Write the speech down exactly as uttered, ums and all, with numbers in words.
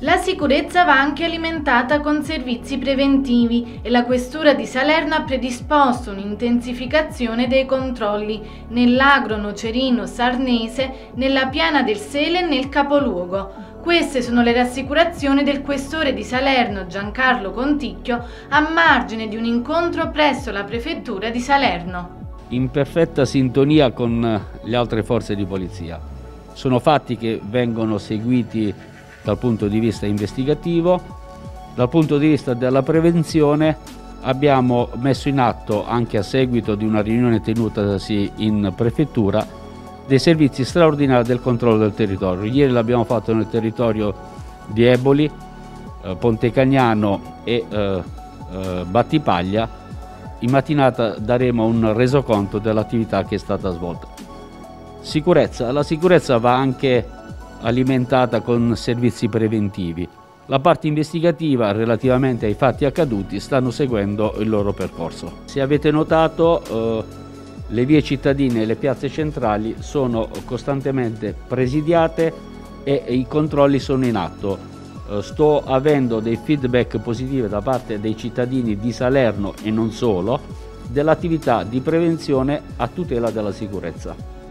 La sicurezza va anche alimentata con servizi preventivi e la Questura di Salerno ha predisposto un'intensificazione dei controlli nell'agro nocerino sarnese, nella piana del Sele e nel capoluogo. Queste sono le rassicurazioni del questore di Salerno Giancarlo Conticchio a margine di un incontro presso la prefettura di Salerno. In perfetta sintonia con le altre forze di polizia. Sono fatti che vengono seguiti dal punto di vista investigativo. Dal punto di vista della prevenzione abbiamo messo in atto, anche a seguito di una riunione tenutasi in prefettura, dei servizi straordinari del controllo del territorio. Ieri l'abbiamo fatto nel territorio di Eboli, eh, Ponte Cagnano e eh, eh, Battipaglia. In mattinata daremo un resoconto dell'attività che è stata svolta. Sicurezza. La sicurezza va anche alimentata con servizi preventivi. La parte investigativa relativamente ai fatti accaduti stanno seguendo il loro percorso. Se avete notato, eh, le vie cittadine e le piazze centrali sono costantemente presidiate e i controlli sono in atto. Eh, sto avendo dei feedback positivi da parte dei cittadini di Salerno e non solo dell'attività di prevenzione a tutela della sicurezza.